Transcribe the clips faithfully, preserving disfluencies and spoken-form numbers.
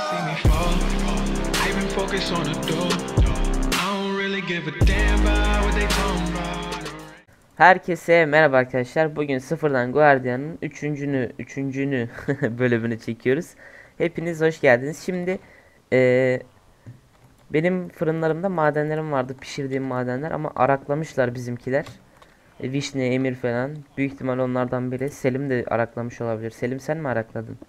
see me fall. I've been focused on the door. I don't really give a damn about what they talking about. Herkese merhaba arkadaşlar. Bugün sıfırdan Guardian'ın üçüncünü üçüncünü bölümünü çekiyoruz. Hepiniz hoş geldiniz. Şimdi eee, benim fırınlarımda madenlerim vardı, pişirdiğim madenler, ama araklamışlar bizimkiler. E, Vişne, Emir falan. Büyük ihtimal onlardan biri. Selim de araklamış olabilir. Selim, sen mi arakladın?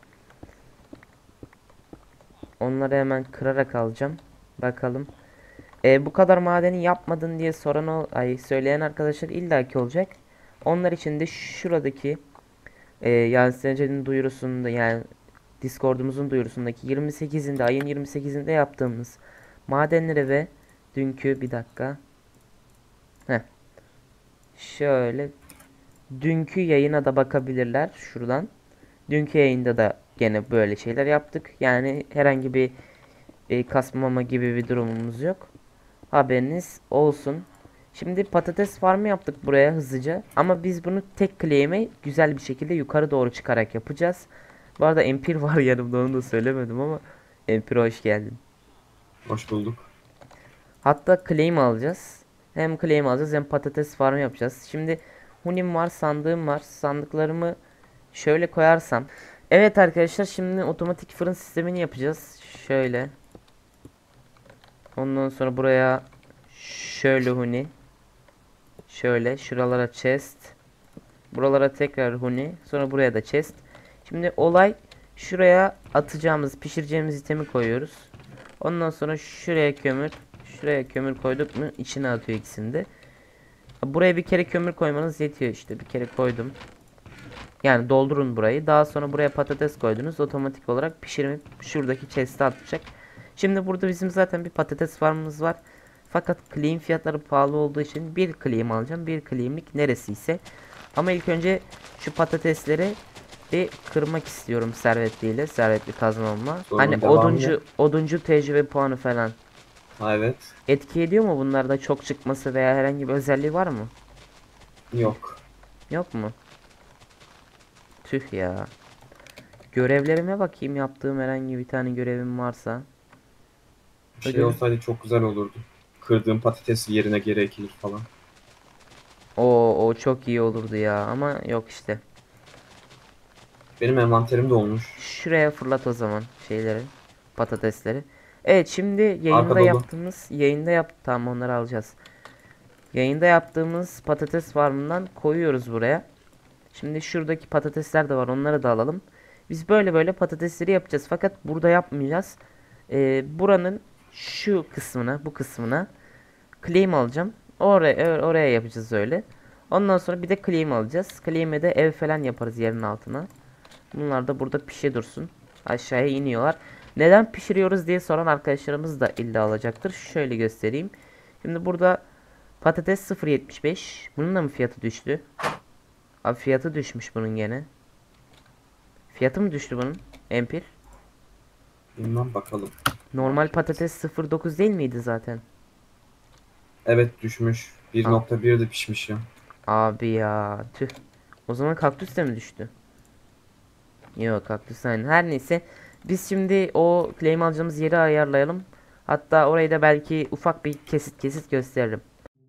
Onları hemen kırarak alacağım. Bakalım. E, bu kadar madeni yapmadın diye soran ol, ay söyleyen arkadaşlar illaki olacak. Onlar için de şuradaki e, yani Senece'nin duyurusunda, yani Discord'umuzun duyurusundaki yirmi sekizinde, ayın yirmi sekizinde yaptığımız madenleri ve dünkü, bir dakika. Heh. Şöyle dünkü yayına da bakabilirler şuradan. Dünkü yayında da gene böyle şeyler yaptık. Yani herhangi bir e, kasmama gibi bir durumumuz yok. Haberiniz olsun. Şimdi patates farmı yaptık buraya hızlıca. Ama biz bunu tek claim'e güzel bir şekilde yukarı doğru çıkarak yapacağız. Bu arada Empir var yanımda, onu da söylemedim ama Empir, hoş geldin. Hoş bulduk. Hatta claim alacağız. Hem claim alacağız hem patates farmı yapacağız. Şimdi hunim var, sandığım var. Sandıklarımı şöyle koyarsam. Evet arkadaşlar, şimdi otomatik fırın sistemini yapacağız. Şöyle. Ondan sonra buraya şöyle huni. Şöyle şuralara chest. Buralara tekrar huni. Sonra buraya da chest. Şimdi olay, şuraya atacağımız, pişireceğimiz itemi koyuyoruz. Ondan sonra şuraya kömür. Şuraya kömür koyduk mu içine atıyor ikisini de. Buraya bir kere kömür koymanız yetiyor işte. Bir kere koydum. Yani doldurun burayı. Daha sonra buraya patates koydunuz. Otomatik olarak pişirip şuradaki chest'e atacak. Şimdi burada bizim zaten bir patates farmımız var. Fakat claim fiyatları pahalı olduğu için bir claim alacağım. Bir claimlik neresiyse. Ama ilk önce şu patatesleri bir kırmak istiyorum servetliyle. Servetli kazmamla. Sorun Hani devamı. oduncu oduncu tecrübe puanı falan. Ha, evet. Etki ediyor mu bunlarda çok çıkması veya herhangi bir özelliği var mı? Yok. Yok mu? Tüh ya. Görevlerime bakayım, yaptığım herhangi bir tane görevim varsa. Bir şey Ödül. olsaydı çok güzel olurdu. Kırdığım patates yerine geri ekilir falan. O o çok iyi olurdu ya, ama yok işte. Benim envanterim de olmuş. Şuraya fırlat o zaman şeyleri, patatesleri. Evet, şimdi yayında Arka dolu. yaptığımız yayında yap tamam, onları alacağız. Yayında yaptığımız patates farmından koyuyoruz buraya. Şimdi şuradaki patatesler de var, onları da alalım. Biz böyle böyle patatesleri yapacağız, fakat burada yapmayacağız. Ee, buranın şu kısmına, bu kısmına claim alacağım. Oraya oraya yapacağız öyle. Ondan sonra bir de claim alacağız. Claim'e de ev falan yaparız yerin altına. Bunlar da burada pişe dursun. Aşağıya iniyorlar. Neden pişiriyoruz diye soran arkadaşlarımız da illa alacaktır. Şöyle göstereyim. Şimdi burada patates sıfır virgül yetmiş beş. Bunun da mı fiyatı düştü? Abi fiyatı düşmüş bunun gene. Fiyatı mı düştü bunun? Empir. Bilmem, bakalım. Normal patates sıfır virgül dokuz değil miydi zaten? Evet, düşmüş. bir nokta bir de pişmiş ya. Abi ya tüh. O zaman kaktüs de mi düştü? Yok, kaktüs aynı. Her neyse. Biz şimdi o claim alacağımız yeri ayarlayalım. Hatta orayı da belki ufak bir kesit kesit gösteririm.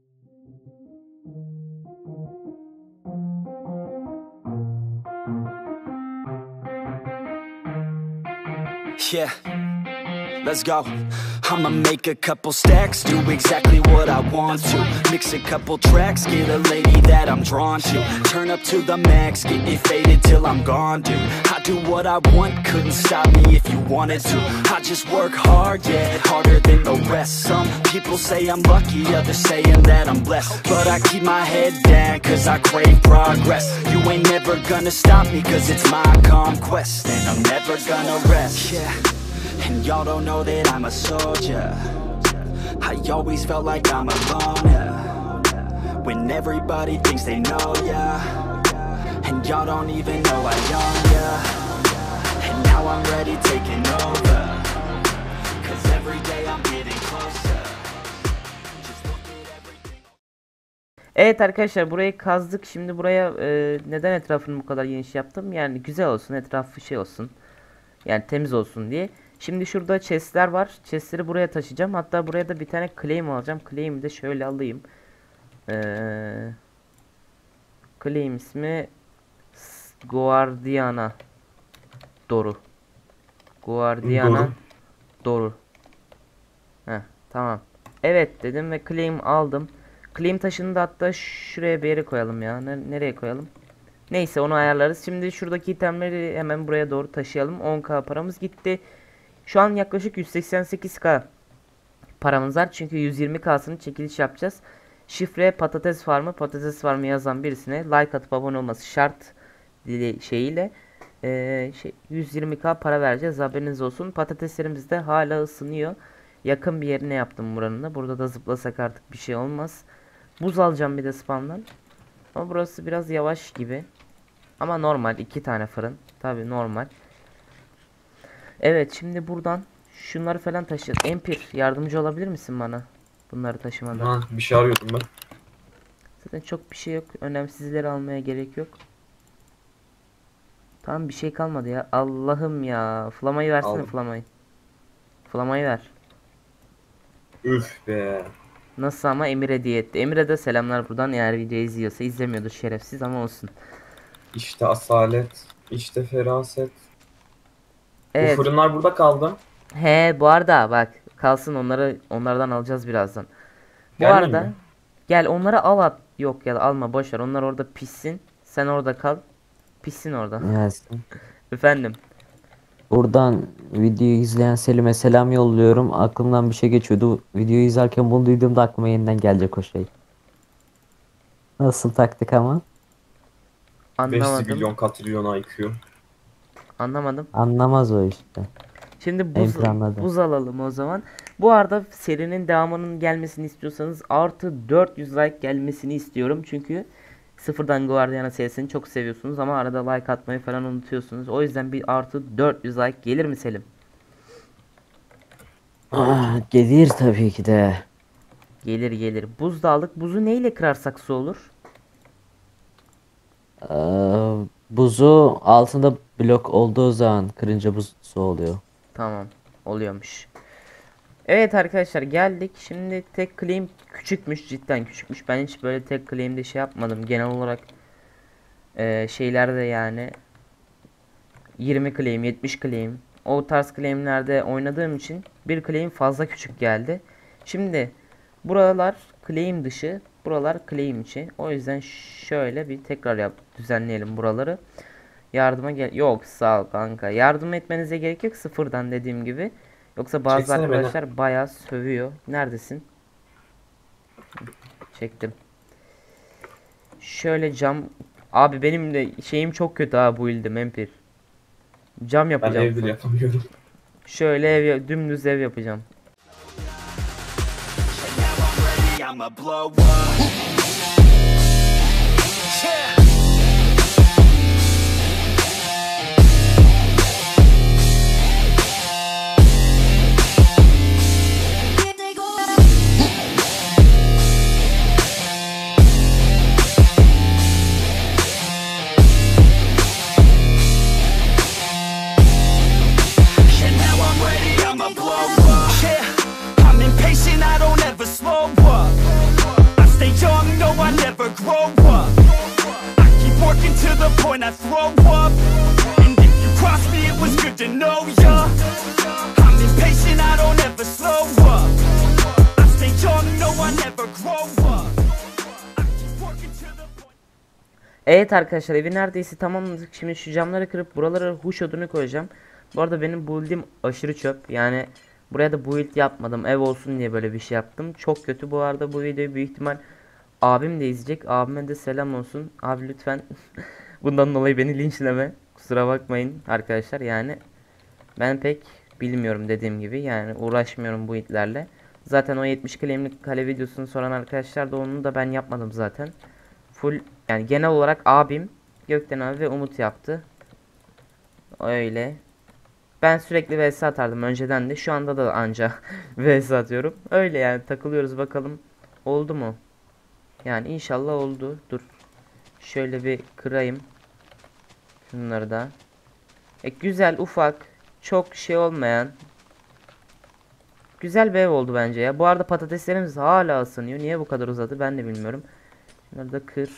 Yeah, let's go. I'ma make a couple stacks, do exactly what I want to. Mix a couple tracks, get a lady that I'm drawn to. Turn up to the max, get it faded till I'm gone, dude. I do what I want, couldn't stop me if you wanted to. I just work hard, yeah, harder than the rest. Some people say I'm lucky, others saying that I'm blessed. But I keep my head down, cause I crave progress. You ain't never gonna stop me, cause it's my conquest. And I'm never gonna rest, yeah. And y'all don't know that I'm a soldier. I always felt like I'm alone, yeah. When everybody thinks they know, yeah. And y'all don't even know I own, yeah. And now I'm ready taking over. Cause every day I'm getting closer. Just look at everything. Evet arkadaşlar, burayı kazdık. Şimdi buraya e, neden etrafını bu kadar geniş yaptım? Yani güzel olsun, etrafı şey olsun. Yani temiz olsun diye. Şimdi şurada chestler var. Chestleri buraya taşıyacağım. Hatta buraya da bir tane claim alacağım. Claim'i de şöyle alayım. Ee, claim ismi Guardiana Doru. Guardiana Doru. Doru. Heh, tamam. Evet dedim ve claim aldım. Claim taşını da hatta şuraya bir yere koyalım ya. N nereye koyalım? Neyse onu ayarlarız. Şimdi şuradaki itemleri hemen buraya doğru taşıyalım. on K paramız gitti. Şu an yaklaşık yüz seksen sekiz K paramız var. Çünkü yüz yirmi K'sını çekiliş yapacağız. Şifre patates farmı. Patates farmı yazan birisine like atıp abone olması şart dili şeyiyle ee, şey, yüz yirmi K para vereceğiz. Haberiniz olsun. Patateslerimiz de hala ısınıyor. Yakın bir yerine yaptım buranın da. Burada da zıplasak artık bir şey olmaz. Buz alacağım bir de spamdan. Ama burası biraz yavaş gibi. Ama normal. iki tane fırın. Tabi normal. Evet şimdi buradan şunları falan taşıyacağız. Empir yardımcı olabilir misin bana? Bunları taşımada. Ha, bir şey arıyordum ben. Zaten çok bir şey yok. Önemsizleri almaya gerek yok. Tamam bir şey kalmadı ya. Allah'ım ya. Flamayı versene Aldım. flamayı. Flamayı ver. Üf be. Nasıl ama Emir hediye etti. Emir'e de selamlar buradan eğer videoyu izliyorsa. İzlemiyordur şerefsiz ama olsun. İşte asalet. İşte feraset. Evet. Bu fırınlar burada kaldı. He bu arada bak kalsın onları onlardan alacağız birazdan. Bu Gelmeyeyim arada mi? gel onları al at. Yok ya da alma boş ver. Onlar orada pişsin. Sen orada kal. Pişsin orada. Yasin. Efendim. Buradan videoyu izleyen Selim'e selam yolluyorum. Aklımdan bir şey geçiyordu. Videoyu izlerken bunu duyduğumda aklıma yeniden gelecek o şey. Nasıl taktik ama? beş Anlamadım. milyon katrilyon I Q. Anlamadım. Anlamaz o işte. Şimdi buz, Emre anladı. buz alalım o zaman. Bu arada serinin devamının gelmesini istiyorsanız artı dört yüz like gelmesini istiyorum. Çünkü sıfırdan Guardiana serisini çok seviyorsunuz ama arada like atmayı falan unutuyorsunuz. O yüzden bir artı dört yüz like gelir mi Selim? Ah, gelir tabii ki de. Gelir gelir. Buz da aldık. Buzu neyle kırarsak su olur? Ee, buzu altında blok olduğu zaman kırınca buz su oluyor. Tamam. Oluyormuş. Evet arkadaşlar geldik. Şimdi tek claim küçükmüş. Cidden küçükmüş. Ben hiç böyle tek claim'de şey yapmadım. Genel olarak e, şeylerde yani yirmi claim, yetmiş claim o tarz claimlerde oynadığım için bir claim fazla küçük geldi. Şimdi buralar claim dışı, buralar claim içi. O yüzden şöyle bir tekrar yap düzenleyelim buraları. Yardıma gel. Yok sağ ol kanka. Yardım etmenize gerek yok sıfırdan dediğim gibi. Yoksa bazı Çeksene beni. arkadaşlar bayağı sövüyor. Neredesin? Çektim. Şöyle cam. Abi benim de şeyim çok kötü ha bu ildim Empir. Cam Ben yapacağım. evde yapamıyorum. Şöyle ev ya- dümdüz ev yapacağım. I'ma blow up. Yeah. Yeah, now I'm ready, I'ma blow up. Yeah, I'm impatient, I don't ever slow up. I stay young, no, I never grow up. I keep working to the point I throw up. And if you cross me, it was good to know ya. I'm impatient, I don't ever slow up. I stay young, no, I never grow up. I keep working to the point. Evet arkadaşlar evi neredeyse tamamladık. Şimdi şu camları kırıp buralara huş odunu koyacağım. Bu arada benim build'im aşırı çöp. Yani buraya da build yapmadım. Ev olsun diye böyle bir şey yaptım. Çok kötü bu arada bu videoyu büyük ihtimal abim de izleyecek. Abime de selam olsun. Abi lütfen bundan dolayı beni linçleme. Kusura bakmayın arkadaşlar. Yani ben pek bilmiyorum dediğim gibi. Yani uğraşmıyorum bu itlerle. Zaten o yetmiş claim'lik kale videosunu soran arkadaşlar da onu da ben yapmadım zaten. Full yani genel olarak abim, Gökten abi ve Umut yaptı. Öyle. Ben sürekli vs atardım önceden de. Şu anda da anca vs atıyorum. Öyle yani takılıyoruz bakalım. Oldu mu? Yani inşallah oldu. Dur. Şöyle bir kırayım. Şunları da. E, güzel ufak. Çok şey olmayan. güzel bir ev oldu bence ya. Bu arada patateslerimiz hala ısınıyor. Niye bu kadar uzadı ben de bilmiyorum. Şunları da kır.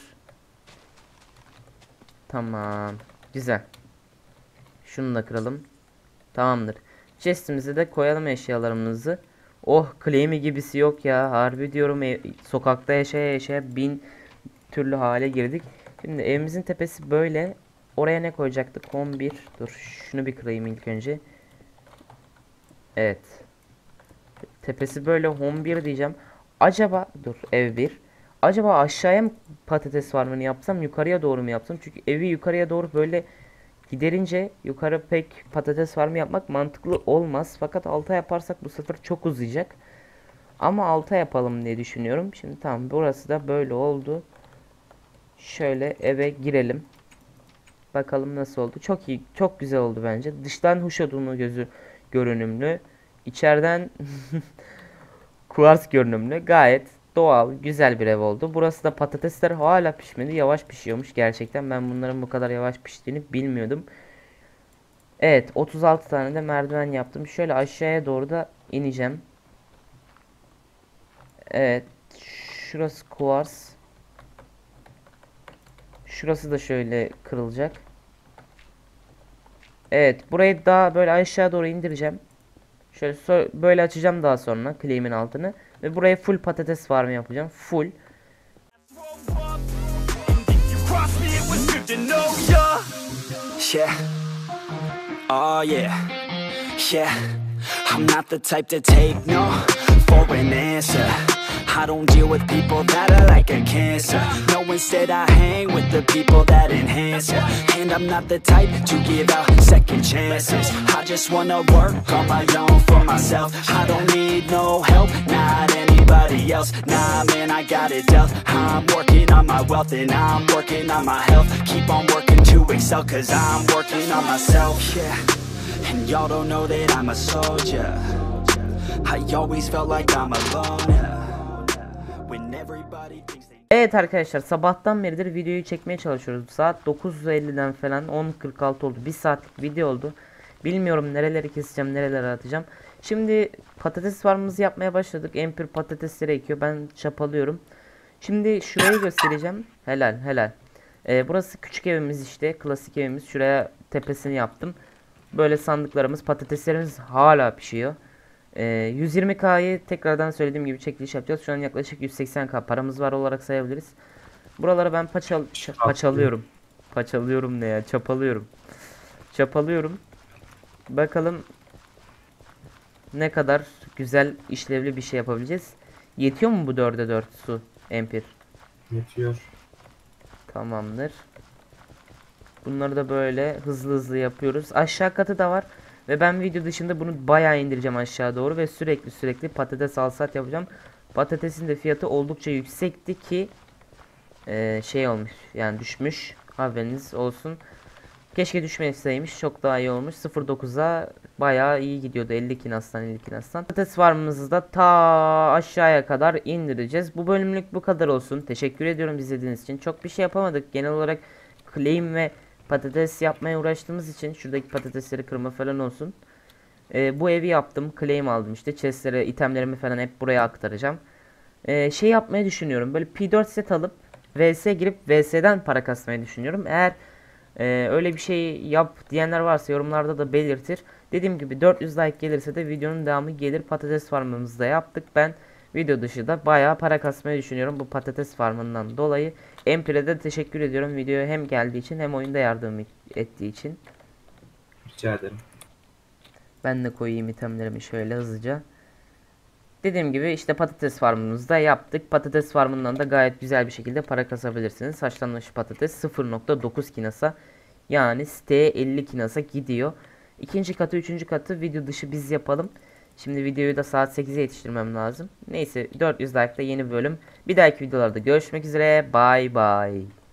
Tamam. Güzel. Şunu da kıralım. Tamamdır. Chest'imize de koyalım eşyalarımızı. Oh, claim'i gibisi yok ya. Harbi diyorum, ev, sokakta yaşaya yaşaya bin türlü hale girdik. Şimdi evimizin tepesi böyle. Oraya ne koyacaktık? on bir. Dur şunu bir kırayım ilk önce. Evet. Tepesi böyle on bir diyeceğim. Acaba dur, ev bir. Acaba aşağıya mı patates farmını yapsam, yukarıya doğru mu yapsam? Çünkü evi yukarıya doğru böyle giderince yukarı pek patates farmı yapmak mantıklı olmaz. Fakat alta yaparsak bu sefer çok uzayacak. Ama alta yapalım diye düşünüyorum. Şimdi tamam, burası da böyle oldu. Şöyle eve girelim. Bakalım nasıl oldu. Çok iyi, çok güzel oldu bence. Dıştan huş odunu gözü görünümlü. İçeriden kuvars görünümlü. Gayet doğal, güzel bir ev oldu. Burası da patatesler hala pişmedi. Yavaş pişiyormuş gerçekten. Ben bunların bu kadar yavaş piştiğini bilmiyordum. Evet, otuz altı tane de merdiven yaptım. Şöyle aşağıya doğru da ineceğim. Evet, şurası kuvars. Şurası da şöyle kırılacak. Evet, burayı daha böyle aşağı doğru indireceğim. Şöyle so böyle açacağım daha sonra claim'in altını ve buraya full patates farmı yapacağım. Full. Yeah. Oh yeah. Yeah. I'm not the type to take no for an answer. I don't deal with people that are like a cancer. No, instead I hang with the people that enhance ya. And I'm not the type to give out second chances. I just wanna work on my own for myself. I don't need no help, not anybody else. Nah man, I got it dealt. I'm working on my wealth and I'm working on my health. Keep on working to excel, cause I'm working on myself. Yeah. And y'all don't know that I'm a soldier. I always felt like I'm alone. Evet arkadaşlar, sabahtan beridir videoyu çekmeye çalışıyoruz. Saat dokuz elliden falan, on kırk altı oldu. bir saatlik video oldu. Bilmiyorum nereleri keseceğim, nerelere atacağım. Şimdi patates farmımızı yapmaya başladık. Empir patatesleri ekiyor. Ben çapalıyorum. Şimdi şurayı göstereceğim. Helal helal. Ee, burası küçük evimiz işte. Klasik evimiz. Şuraya tepesini yaptım. Böyle sandıklarımız, patateslerimiz hala pişiyor. Ee, yüz yirmi K'yı tekrardan söylediğim gibi çekiliş yapacağız. Şu an yaklaşık yüz seksen K paramız var olarak sayabiliriz. Buraları ben paçal paçalıyorum. Paçalıyorum ne ya? Çapalıyorum. Çapalıyorum. Bakalım ne kadar güzel, işlevli bir şey yapabileceğiz. Yetiyor mu bu dörde dört su Empir? Yetiyor. Tamamdır. Bunları da böyle hızlı hızlı yapıyoruz. Aşağı katı da var. Ve ben video dışında bunu bayağı indireceğim aşağı doğru. Ve sürekli sürekli patates alsat yapacağım. Patatesin de fiyatı oldukça yüksekti ki e, şey olmuş. Yani düşmüş. Haberiniz olsun. Keşke düşmeseymiş. Çok daha iyi olmuş. sıfır dokuza bayağı iyi gidiyordu. elli kinastan elli kinastan. Patates farmımızı da ta aşağıya kadar indireceğiz. Bu bölümlük bu kadar olsun. Teşekkür ediyorum izlediğiniz için. Çok bir şey yapamadık. Genel olarak claim ve patates yapmaya uğraştığımız için şuradaki patatesleri kırma falan olsun. Ee, bu evi yaptım. Claim aldım işte. Chestlere, itemlerimi falan hep buraya aktaracağım. Ee, şey yapmayı düşünüyorum. Böyle P dört set alıp V S girip V S'den para kasmayı düşünüyorum. Eğer e, öyle bir şey yap diyenler varsa yorumlarda da belirtir. Dediğim gibi dört yüz like gelirse de videonun devamı gelir. Patates farmımızı da yaptık. Ben video dışı da bayağı para kasmayı düşünüyorum bu patates farmından dolayı. Empir'e de teşekkür ediyorum videoya hem geldiği için hem oyunda yardım ettiği için. Rica ederim. Ben de koyayım itemlerimi şöyle hızlıca. Dediğim gibi işte patates farmımızı da yaptık. Patates farmından da gayet güzel bir şekilde para kasabilirsiniz. Haşlanmış patates sıfır nokta dokuz kinasa, yani siteye elli kinasa gidiyor. İkinci katı, üçüncü katı video dışı biz yapalım. Şimdi videoyu da saat sekize yetiştirmem lazım. Neyse, dört yüz like'da yeni bölüm. Bir dahaki videolarda görüşmek üzere. Bye bye.